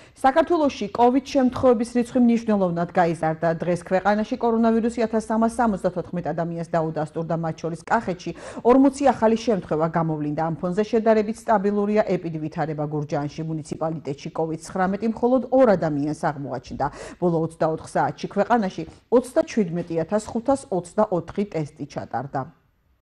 საქართველოში კოვიდშემთხვევების რიცხვი მნიშვნელოვნად გაიზარდა. დღეს ქვეყანაში კორონავირუსი 1374 ადამიანს დაუდასტურდა, მათ შორის კახეთში 40 ახალი შემთხვევა გამოვლინდა. ამ ფონზე შედარებით სტაბილურია ეპიდვითარება გურჯაანში, მუნიციპალიტეტში კოვიდ-19 მხოლოდ 2 ადამიანს აღმოაჩნდა. ბოლო 24 საათში ქვეყანაში 37524 ტესტი ჩატარდა.